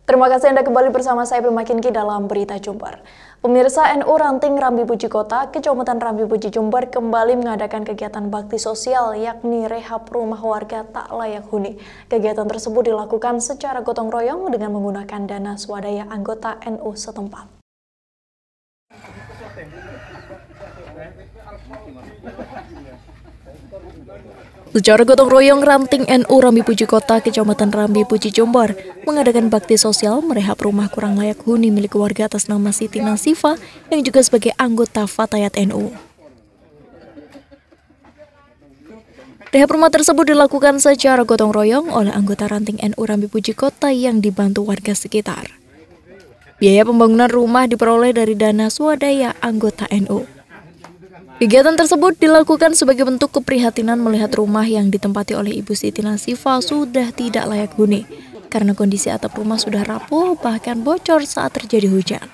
Terima kasih Anda kembali bersama saya Pemakinki dalam Berita Jember. Pemirsa, NU Ranting Rambi Puji Kota, Kecamatan Rambi Puji Jember kembali mengadakan kegiatan bakti sosial yakni rehab rumah warga tak layak huni. Kegiatan tersebut dilakukan secara gotong royong dengan menggunakan dana swadaya anggota NU setempat. Secara gotong royong, Ranting NU Rambi Puji Kota, Kecamatan Rambi Puji Jember mengadakan bakti sosial merehab rumah kurang layak huni milik warga atas nama Siti Nasifa yang juga sebagai anggota Fatayat NU. Rehab rumah tersebut dilakukan secara gotong royong oleh anggota Ranting NU Rambi Puji Kota yang dibantu warga sekitar. Biaya pembangunan rumah diperoleh dari dana swadaya anggota NU. Kegiatan tersebut dilakukan sebagai bentuk keprihatinan melihat rumah yang ditempati oleh Ibu Siti Nasifa sudah tidak layak huni karena kondisi atap rumah sudah rapuh bahkan bocor saat terjadi hujan.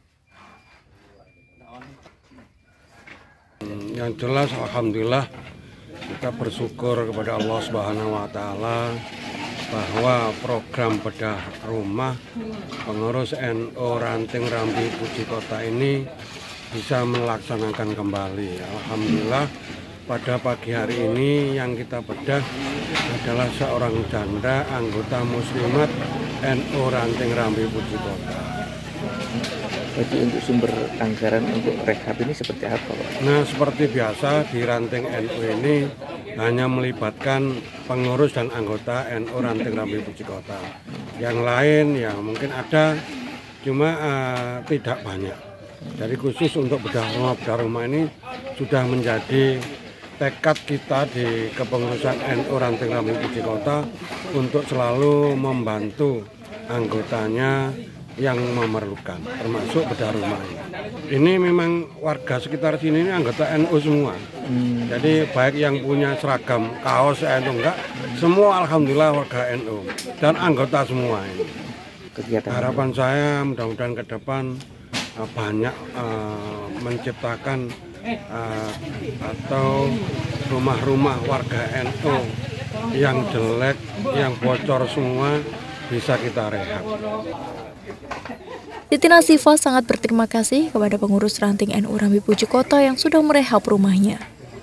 Yang jelas alhamdulillah kita bersyukur kepada Allah Subhanahu wa taala bahwa program bedah rumah pengurus NU Ranting Rambi Puji Kota ini bisa melaksanakan kembali. Alhamdulillah pada pagi hari ini yang kita bedah adalah seorang janda anggota muslimat NU Ranting Rambi Puji Kota. Jadi untuk sumber anggaran untuk rehab ini seperti apa, Pak? Nah, seperti biasa di Ranting NU ini hanya melibatkan pengurus dan anggota NU Ranting Rambi Puji Kota. Yang lain ya mungkin ada, cuma tidak banyak. Jadi khusus untuk bedah rumah ini sudah menjadi tekad kita di kepengurusan NU Ranting Rambi Puji Kota untuk selalu membantu anggotanya yang memerlukan, termasuk bedah rumah ini. Ini memang warga sekitar sini ini anggota NU semua. Jadi baik yang punya seragam kaos NU enggak, semua alhamdulillah warga NU dan anggota semua ini. Harapan saya mudah-mudahan ke depan banyak menciptakan atau rumah-rumah warga NU yang jelek, yang bocor semua bisa kita rehab. Siti Nasifa sangat berterima kasih kepada pengurus Ranting NU Rambi Puji Kota yang sudah merehab rumahnya.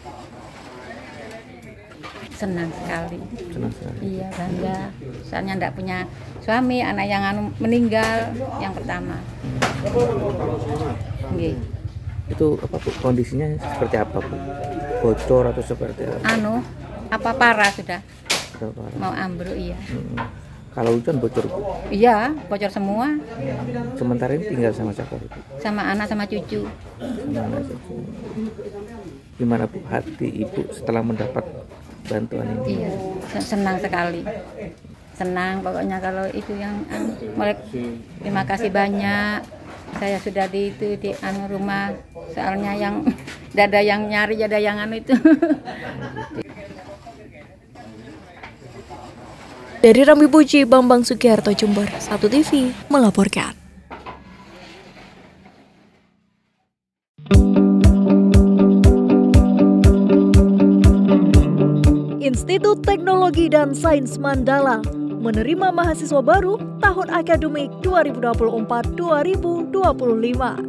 Senang sekali. Senang sekali. Iya, bangga. Soalnya enggak punya suami, anak yang meninggal yang pertama. Itu apa, Bu? Kondisinya seperti apa, Bu? Bocor atau seperti apa? Apa parah sudah? Parah. Mau ambruk, iya. Kalau hujan bocor, Bu? Iya, bocor semua. Sementara ini tinggal sama siapa, Bu? Sama anak sama cucu. Sama anak cucu. Gimana, Bu, hati Ibu setelah mendapat bantuan ini? Iya, senang sekali. Senang pokoknya kalau itu yang terima kasih banyak. Saya sudah di rumah, soalnya yang ada yang nyari, ada yang itu. Dari Rambi Puji, Bambang Sugiharto, Jember, 1 TV melaporkan. Institut Teknologi dan Sains Mandala menerima mahasiswa baru tahun akademik 2024-2025.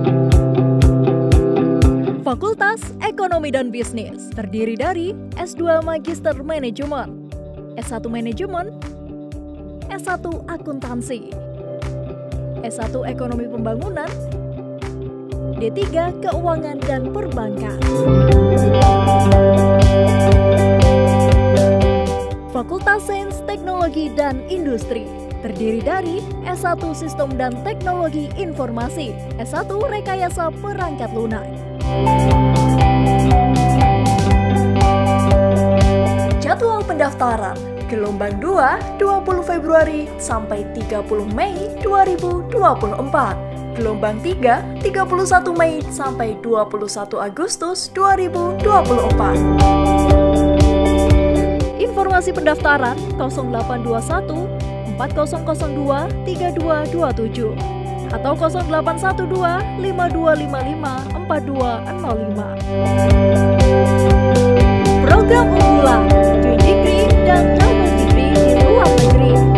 Fakultas Ekonomi dan Bisnis terdiri dari S2 Magister Manajemen, S1 Manajemen, S1 Akuntansi, S1 Ekonomi Pembangunan, D3 Keuangan dan Perbankan. Fakultas Sains, Teknologi, dan Industri terdiri dari S1 Sistem dan Teknologi Informasi, S1 Rekayasa Perangkat Lunak. Jadwal pendaftaran gelombang 2 20 Februari sampai 30 Mei 2024. Gelombang 3 31 Mei sampai 21 Agustus 2024. Informasi pendaftaran 0821 4002 3227 atau 0812 5255 4205. Program unggulan, degree dan double degree di luar negeri.